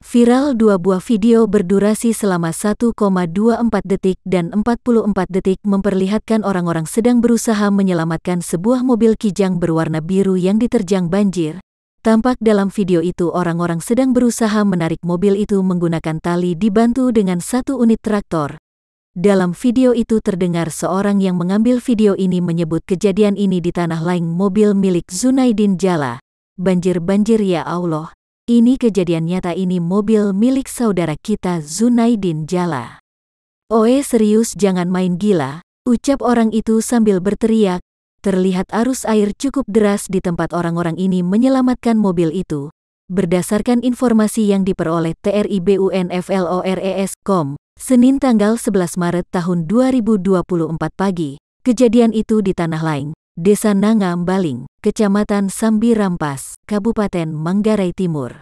Viral dua buah video berdurasi selama 1,24 detik dan 44 detik memperlihatkan orang-orang sedang berusaha menyelamatkan sebuah mobil Kijang berwarna biru yang diterjang banjir. Tampak dalam video itu orang-orang sedang berusaha menarik mobil itu menggunakan tali dibantu dengan satu unit traktor. Dalam video itu terdengar seorang yang mengambil video ini menyebut kejadian ini di tanah laing mobil milik Zunaidin Jala. Banjir ya Allah. Ini kejadian nyata, ini mobil milik saudara kita Zunaidin Jala. "Oe serius jangan main gila," ucap orang itu sambil berteriak. Terlihat arus air cukup deras di tempat orang-orang ini menyelamatkan mobil itu. Berdasarkan informasi yang diperoleh TRIBUNFLORES.com, Senin tanggal 11 Maret tahun 2024 pagi, kejadian itu di Tanah Laing, Desa Nangambaling, Kecamatan Sambi Rampas, Kabupaten Manggarai Timur.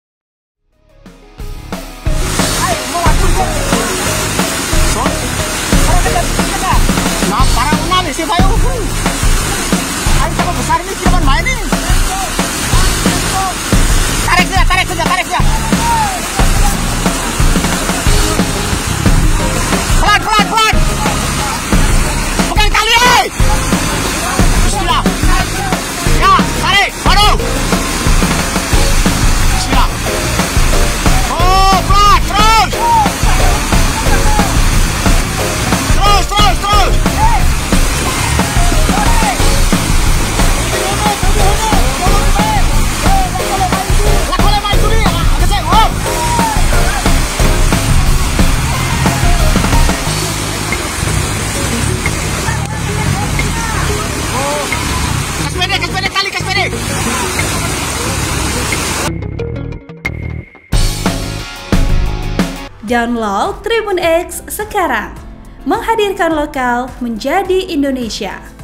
Tarik dia. Pelan. Pegang tali, Bismillah. Ya, tarik, baru. Bismillah. Oh, pelan, terus. Download Tribun X sekarang, menghadirkan lokal menjadi Indonesia.